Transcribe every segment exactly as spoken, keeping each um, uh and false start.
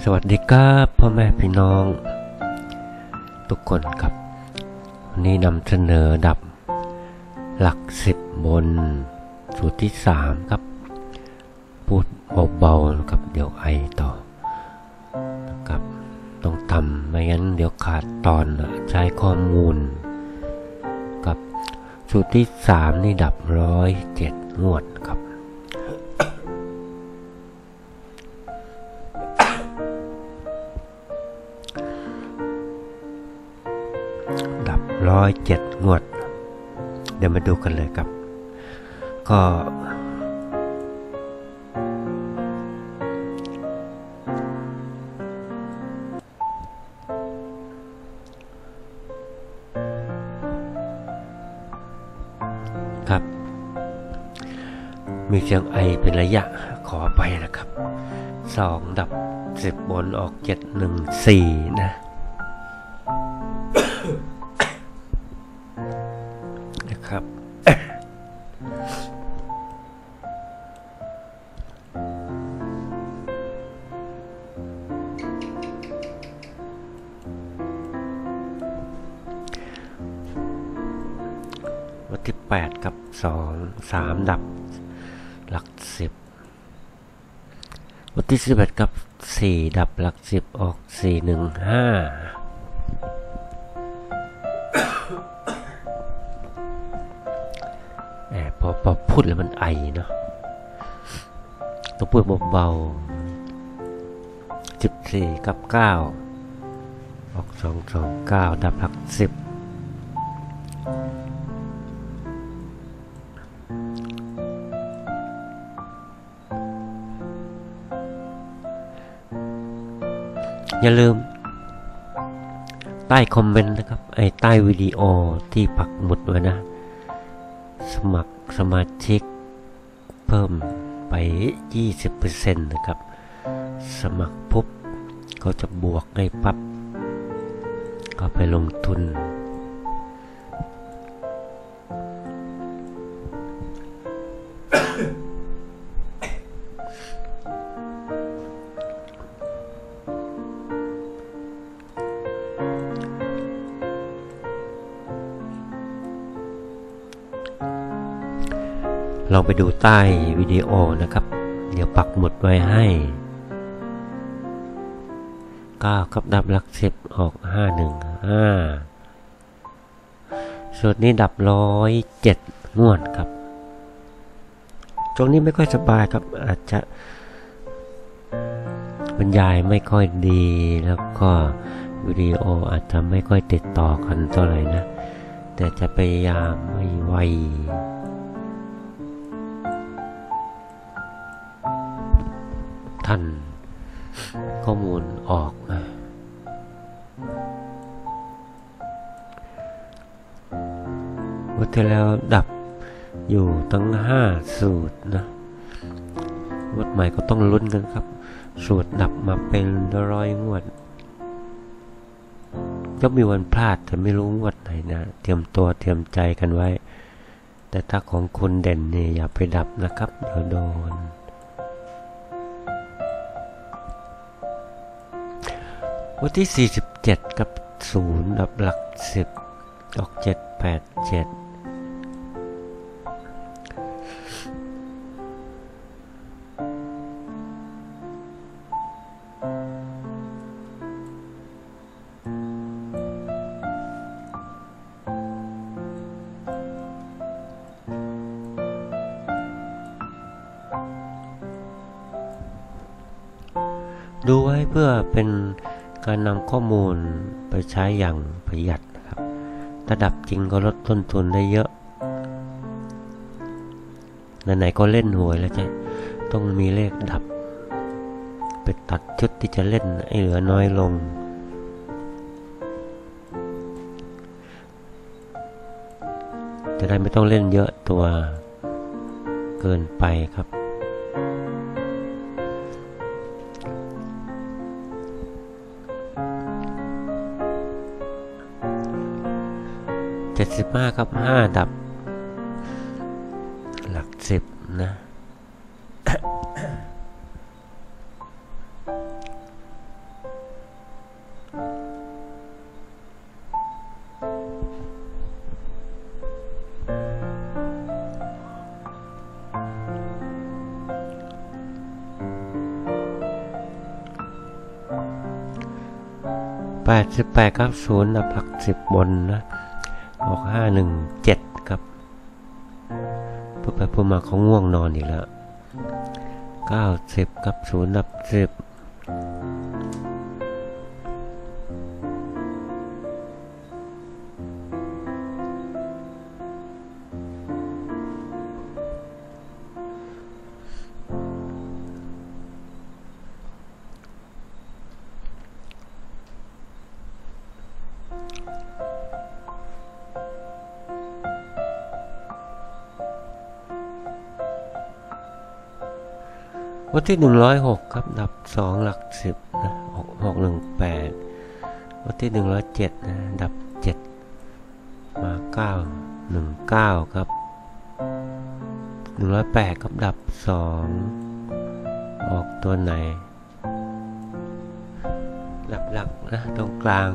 สวัสดีครับพ่อแม่พี่น้องทุกคนครับวันนี้นำเสนอดับหลักสิบบนสูตรที่สามครับพูดเบาๆนะครับเดี๋ยวไอต่อนะครับต้องทำไม่งั้นเดี๋ยวขาดตอนใช้ข้อมูลกับสูตรที่สามนี่ดับร้อยเจ็ดงวดครับดับร้อยเจ็ดงวดเดี๋ยวมาดูกันเลยครับก็ครับมีเสียงไอเป็นระยะขอไปนะครับสองดับสิบบนออกเจ็ดหนึ่งสี่นะนะครับวันที่แปดกับสองสามดับหลักสิบวันที่สิบเอ็ดกับสี่ดับหลักสิบออกสี่หนึ่งห้าแอบพอพอพูดแล้วมันไอเนาะต้องพูดเบาๆสิบสี่กับเก้าออกสองสองเก้าดับหลักสิบอย่าลืมใต้คอมเมนต์นะครับไอ้ใต้วิดีโอที่ปักหมุดไว้นะสมัครสมาชิกเพิ่มไป ยี่สิบเปอร์เซ็นต์ นะครับสมัครปุ๊บก็จะบวกให้ปั๊บก็ไปลงทุนลองไปดูใต้วิดีโอนะครับเดี๋ยวปักหมุดไว้ให้เก้ากับดับหลักสิบออกห้าหนึ่งห้าส่วนนี้ดับร้อยเจ็ดงวดครับช่วงนี้ไม่ค่อยสบายครับอาจจะบรรยายไม่ค่อยดีแล้วก็วิดีโออาจจะไม่ค่อยติดต่อกันเท่าไหร่นะแต่จะพยายามไม่ไวท่านข้อมูลออกนะวันที่แล้วดับอยู่ทั้งห้าสูตรนะวัดใหม่ก็ต้องลุ้นกันครับสูตรดับมาเป็นร้อยงวดก็มีวันพลาดแต่ไม่รู้งวดไหนนะเตรียมตัวเตรียมใจกันไว้แต่ถ้าของคุณเด่นนี่อย่าไปดับนะครับเดี๋ยวโดนวันที่สี่สิบเจ็ดกับศูนย์ดับหลักสิบออกเจ็ดแปดเจ็ดดูไว้เพื่อเป็นการนำข้อมูลไปใช้อย่างประหยัดนะครับถ้าดับจริงก็ลดต้นทุนได้เยอะไหนๆก็เล่นหวยแล้วจะต้องมีเลขดับไปตัดชุดที่จะเล่นให้เหลือน้อยลงจะได้ไม่ต้องเล่นเยอะตัวเกินไปครับเจ็ดสิบห้ากับห้าดับหลักสิบนะแปดสิบแปดครับศูนย์ดับหลักสิบบนนะออกห้าหนึ่งเจ็ดครับเพื่อไปพูดมาเขาง่วงนอนอีกแล้วเก้าสิบครับศูนย์ดับสิบวันที่หนึ่งร้อยหกครับดับสองหลักสิบนะหกหกหนึ่งแปดวันที่หนึ่งร้อยเจ็ดนะดับเจ็ดมาเก้าหนึ่งเก้าครับหนึ่งร้อยแปดครับดับสองออกตัวไหนดับหลักนะตรงกลาง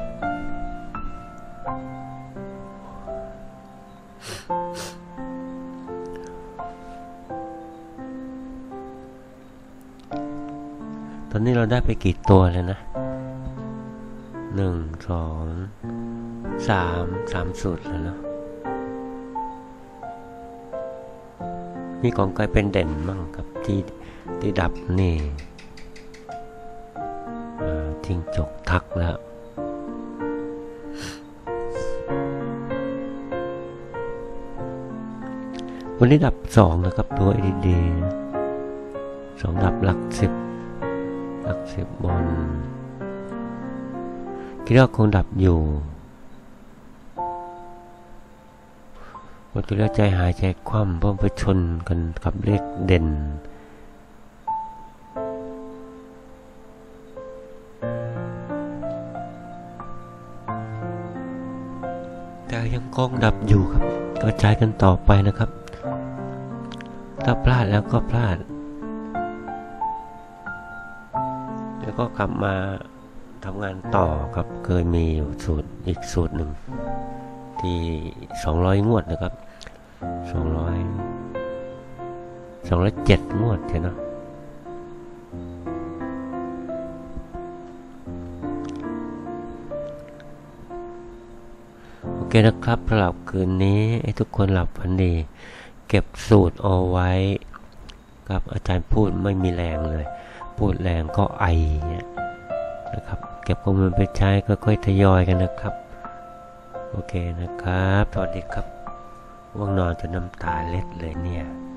ตอนนี้เราได้ไปกี่ตัวแล้วนะหนึ่งสองสามสามสูตรแล้วเนาะมีของใครเป็นเด่นมั่งครับที่ที่ดับนี่ทิ้งจกทักแล้ววันนี้ดับสองนะครับตัวดีๆสองดับหลักสิบหลักสิบบนคิดว่าคงดับอยู่วันที่แล้วใจหายใจคว่ำเพราะไปชนกันกับเลขเด่นแต่ยังคงดับอยู่ครับกระจายกันต่อไปนะครับถ้าพลาดแล้วก็พลาดแล้วก็กลับมาทำงานต่อครับเคยมีอยู่สูตรอีกสูตรหนึ่งที่สองร้อยงวดนะครับสองร้อย สองร้อยเจ็ดงวดใช่เนาะโอเคนะครับสำหรับคืนนี้ให้ทุกคนหลับฝันดีเก็บสูตรเอาไว้กับอาจารย์พูดไม่มีแรงเลยพูดแรงก็ไอเนี่ยนะครับเก็บข้อมูลไปใช้ค่อยๆทยอยกันนะครับโอเคนะครับสวัสดีครับว่างนอนจนน้ำตาเล็ดเลยเนี่ย